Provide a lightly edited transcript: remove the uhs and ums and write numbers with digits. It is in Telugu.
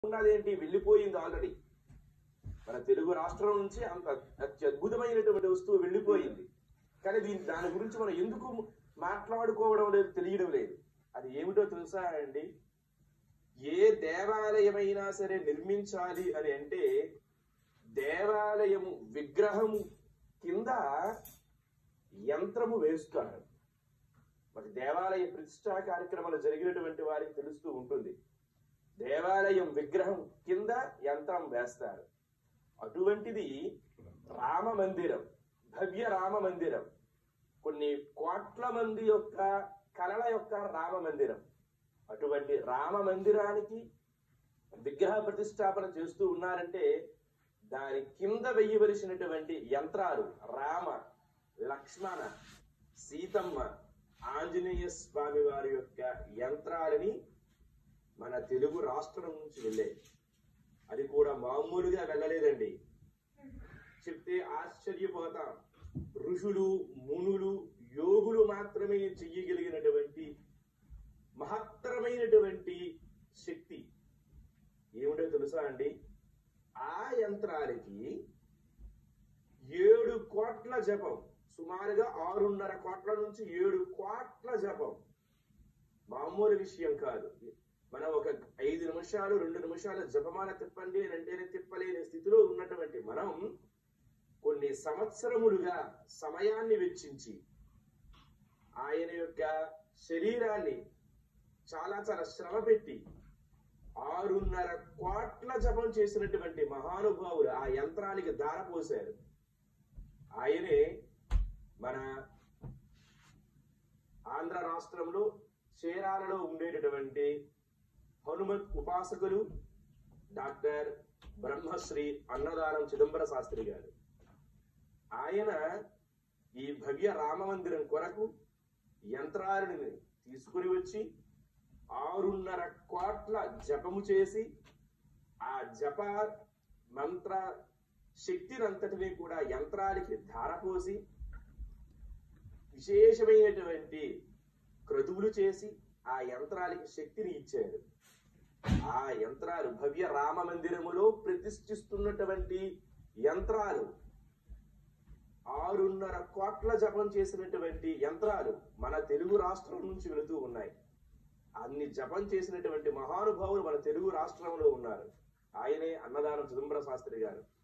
ఉన్నదేంటి, వెళ్ళిపోయింది ఆల్రెడీ. మన తెలుగు రాష్ట్రం నుంచి అంత అత్యద్భుతమైనటువంటి వస్తువు వెళ్ళిపోయింది. కానీ దాని గురించి మనం ఎందుకు మాట్లాడుకోవడం లేదు, తెలియడం లేదు. అది ఏమిటో తెలుసా అండి? ఏ దేవాలయమైనా సరే నిర్మించాలి అని అంటే దేవాలయము విగ్రహము కింద యంత్రము వేస్తారు. మరి దేవాలయ ప్రతిష్టా కార్యక్రమాలు జరిగినటువంటి వారికి తెలుస్తూ ఉంటుంది. దేవాలయం విగ్రహం కింద యంత్రం వేస్తారు. అటువంటిది రామ మందిరం, భవ్య రామ మందిరం, కొన్ని కోట్ల మంది యొక్క కళల యొక్క రామ మందిరం. అటువంటి రామ మందిరానికి విగ్రహ ప్రతిష్టాపన చేస్తూ ఉన్నారంటే దాని కింద వెయ్యవలసినటువంటి యంత్రాలు రామ, లక్ష్మణ, సీతమ్మ, ఆంజనేయ స్వామి వారి యొక్క యంత్రాలని మన తెలుగు రాష్ట్రం నుంచి వెళ్ళే. అది కూడా మామూలుగా వెళ్ళలేదండి. చెప్తే ఆశ్చర్యపోతాం. ఋషులు, మునులు, యోగులు మాత్రమే చెయ్యగలిగినటువంటి మహత్తరమైనటువంటి శక్తి ఏమిటో తెలుసా అండి? ఆ యంత్రాలకి 7 కోట్ల జపం, సుమారుగా 6.5 కోట్ల నుంచి 7 కోట్ల జపం మామూలు విషయం కాదు. మనం ఒక 5 నిమిషాలు 2 నిమిషాలు జపమాల తిప్పండి అని అంటేనే తిప్పలేని స్థితిలో ఉన్నటువంటి మనం కొన్ని సంవత్సరములుగా సమయాన్ని వెచ్చించి ఆయన యొక్క శరీరాన్ని చాలా చాలా శ్రమ పెట్టి 6.5 కోట్ల జపం చేసినటువంటి మహానుభావులు ఆ యంత్రానికి దారపోశారు. ఆయనే మన ఆంధ్ర రాష్ట్రంలో చీరాలలో ఉండేటటువంటి హనుమత్ ఉపాసకులు డాక్టర్ బ్రహ్మశ్రీ అన్నదానం చిదంబర శాస్త్రి గారు. ఆయన ఈ భవ్య రామ మందిరం కొరకు యంత్రాలను తీసుకుని వచ్చి 6.5 కోట్ల జపము చేసి ఆ జప మంత్ర శక్తినంతటినీ కూడా యంత్రాలకి ధారపోసి విశేషమైనటువంటి క్రతువులు చేసి ఆ యంత్రాలకి శక్తిని ఇచ్చారు. ఆ యంత్రాలు భవ్య రామ మందిరములో ప్రతిష్ఠిస్తున్నటువంటి యంత్రాలు 6.5 కోట్ల జపం చేసినటువంటి యంత్రాలు మన తెలుగు రాష్ట్రం నుంచి వెళుతూ ఉన్నాయి. అన్ని జపం చేసినటువంటి మహానుభావులు మన తెలుగు రాష్ట్రంలో ఉన్నారు. ఆయనే అన్నదానం చిదంబర శాస్త్రి గారు.